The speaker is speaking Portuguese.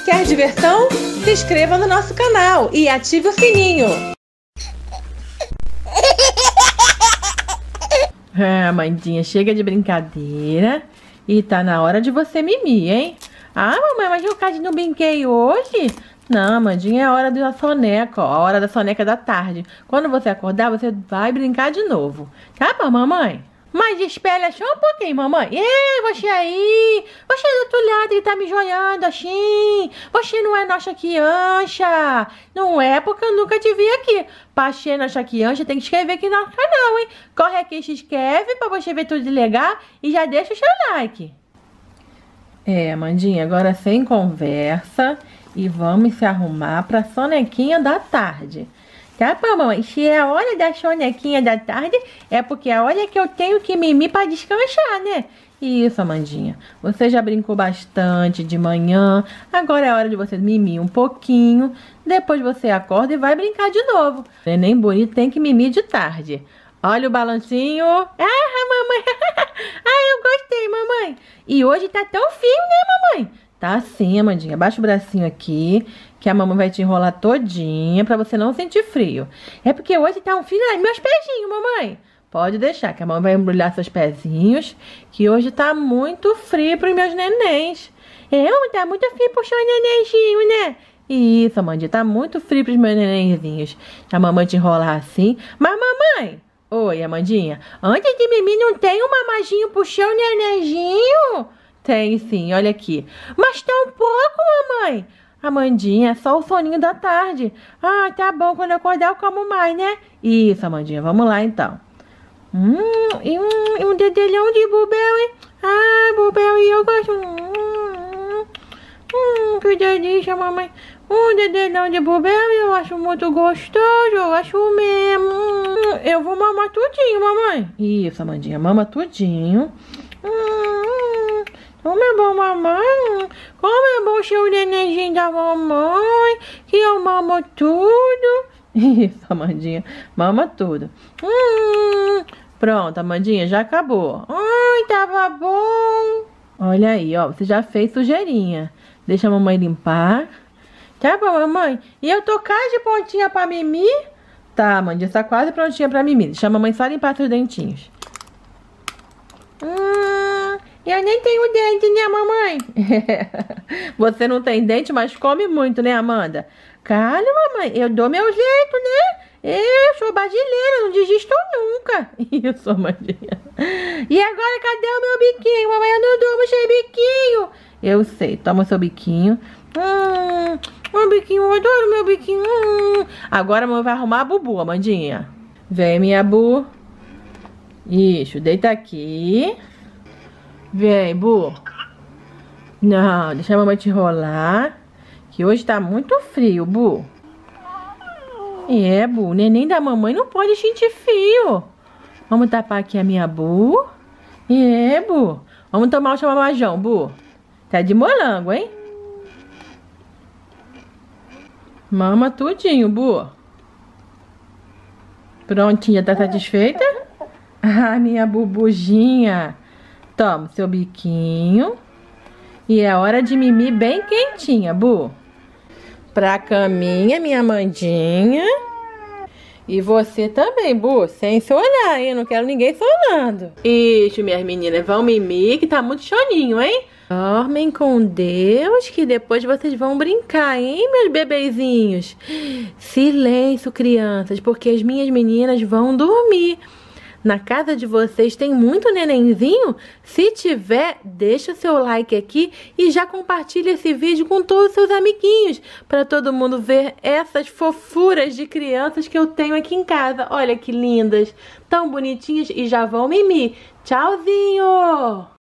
Quer diversão? Se inscreva no nosso canal e ative o sininho. Amandinha, chega de brincadeira e tá na hora de você mimir, hein? Ah, mamãe, mas eu quase não brinquei hoje. Não, Amandinha, é a hora da soneca, ó, a hora da soneca da tarde. Quando você acordar, você vai brincar de novo. Tá bom, mamãe? Mas espera só um pouquinho, mamãe. Ei, você aí! Você do outro lado, ele tá me joiando assim. Você não é nossa criança. Não é porque eu nunca te vi aqui. Pra ser nossa criança, tem que inscrever aqui no nosso canal, hein? Corre aqui e se inscreve pra você ver tudo legal. E já deixa o seu like. Amandinha, agora sem conversa. E vamos se arrumar pra sonequinha da tarde. Tá bom, mamãe? Se é a hora da sonequinha da tarde, é porque é a hora que eu tenho que mimir pra descansar, né? Isso, Amandinha. Você já brincou bastante de manhã. Agora é a hora de você mimir um pouquinho. Depois você acorda e vai brincar de novo. Neném bonito tem que mimir de tarde. Olha o balancinho. Ah, mamãe. Ah, eu gostei, mamãe. E hoje tá tão frio, né, mamãe? Tá sim, Amandinha. Abaixa o bracinho aqui, que a mamãe vai te enrolar todinha pra você não sentir frio. É porque hoje tá um frio. Ai, meus pezinhos, mamãe. Pode deixar, que a mamãe vai embrulhar seus pezinhos, que hoje tá muito frio pros meus nenéns. Tá muito frio pro seu nenenzinho, né? Isso, Amandinha, tá muito frio pros meus nenenzinhos. A mamãe te enrolar assim. Mas, mamãe... Oi, Amandinha. Antes de mimir, não tem um mamadinho pro seu nenenzinho? Tem sim, olha aqui. Mas tão pouco, mamãe. Amandinha, é só o soninho da tarde. Ah, tá bom, quando eu acordar eu como mais, né? Isso, Amandinha, vamos lá então. E um dedelhão de Bluebell, hein? Ah, Bluebell, e eu gosto. Que delícia, mamãe. Um dedelhão de Bluebell eu acho muito gostoso, eu acho mesmo. Eu vou mamar tudinho, mamãe. Isso, Amandinha, mama tudinho. Como é bom, mamãe. Como é bom ser o nenenzinho da mamãe, que eu mamo tudo. Isso, Amandinha, mama tudo. Pronto, Amandinha, já acabou. Ai, tava bom. Olha aí, ó, você já fez sujeirinha. Deixa a mamãe limpar. Tá bom, mamãe. E eu tô quase prontinha pra mimir? Tá, Amandinha, tá quase prontinha pra mimir. Deixa a mamãe só limpar seus dentinhos. Eu nem tenho dente, né, mamãe? Você não tem dente, mas come muito, né, Amanda? Calma, mamãe, eu dou meu jeito, né? Eu sou brasileira, não desisto nunca. Isso, Amandinha. E agora, cadê o meu biquinho? Mamãe, eu não durmo sem biquinho. Eu sei, toma seu biquinho. Meu biquinho, eu adoro meu biquinho. Agora a mamãe vai arrumar a Bubu, Amandinha. Vem, minha Bu. Isso, deita aqui. Vem, Bu. Não, deixa a mamãe te enrolar, que hoje tá muito frio, Bu. Bu, o neném da mamãe não pode sentir frio. Vamos tapar aqui a minha Bu. Bu. Vamos tomar o chamamajão, Bu. Tá de morango, hein? Mama tudinho, Bu. Prontinha, tá satisfeita? Ah, minha Bubuzinha. Toma seu biquinho. E é hora de mimir bem quentinha, Bu. Pra caminha, minha Amandinha. E você também, Bu. Sem se olhar, hein? Eu não quero ninguém sonando. Isso, minhas meninas. Vão mimir, que tá muito soninho, hein? Dormem com Deus, que depois vocês vão brincar, hein, meus bebezinhos? Silêncio, crianças, porque as minhas meninas vão dormir. Na casa de vocês tem muito nenenzinho? Se tiver, deixa o seu like aqui e já compartilha esse vídeo com todos os seus amiguinhos, para todo mundo ver essas fofuras de crianças que eu tenho aqui em casa. Olha que lindas, tão bonitinhas e já vão mimir. Tchauzinho!